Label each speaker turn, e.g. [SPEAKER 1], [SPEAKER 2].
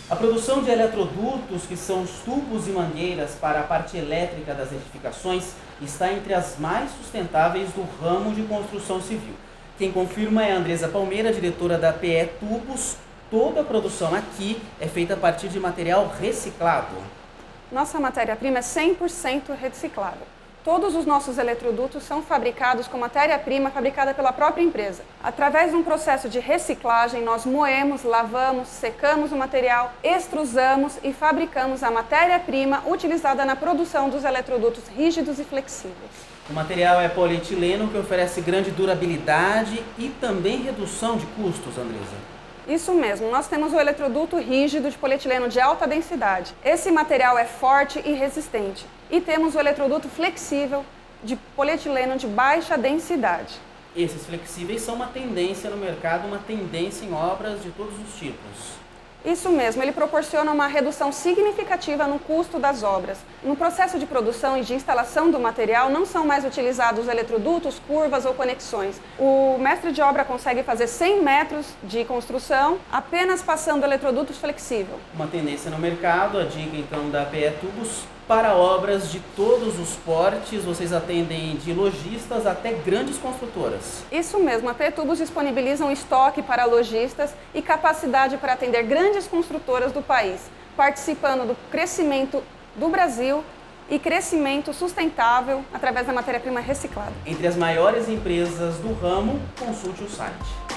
[SPEAKER 1] A produção de eletrodutos, que são os tubos e mangueiras para a parte elétrica das edificações, está entre as mais sustentáveis do ramo de construção civil. Quem confirma é a Andresa Palmeira, diretora da PE Tubos. Toda a produção aqui é feita a partir de material reciclado.
[SPEAKER 2] Nossa matéria-prima é 100% reciclável. Todos os nossos eletrodutos são fabricados com matéria-prima fabricada pela própria empresa. Através de um processo de reciclagem, nós moemos, lavamos, secamos o material, extrusamos e fabricamos a matéria-prima utilizada na produção dos eletrodutos rígidos e flexíveis.
[SPEAKER 1] O material é polietileno, que oferece grande durabilidade e também redução de custos, Andresa.
[SPEAKER 2] Isso mesmo, nós temos o eletroduto rígido de polietileno de alta densidade. Esse material é forte e resistente. E temos o eletroduto flexível de polietileno de baixa densidade.
[SPEAKER 1] Esses flexíveis são uma tendência no mercado, uma tendência em obras de todos os tipos.
[SPEAKER 2] Isso mesmo, ele proporciona uma redução significativa no custo das obras. No processo de produção e de instalação do material, não são mais utilizados eletrodutos, curvas ou conexões. O mestre de obra consegue fazer 100 metros de construção apenas passando eletrodutos flexível.
[SPEAKER 1] Uma tendência no mercado, a dica então da PE Tubos, para obras de todos os portes. Vocês atendem de lojistas até grandes construtoras.
[SPEAKER 2] Isso mesmo, a PE Tubos disponibiliza um estoque para lojistas e capacidade para atender grandes construtoras do país, participando do crescimento do Brasil e crescimento sustentável através da matéria-prima reciclada.
[SPEAKER 1] Entre as maiores empresas do ramo, consulte o site.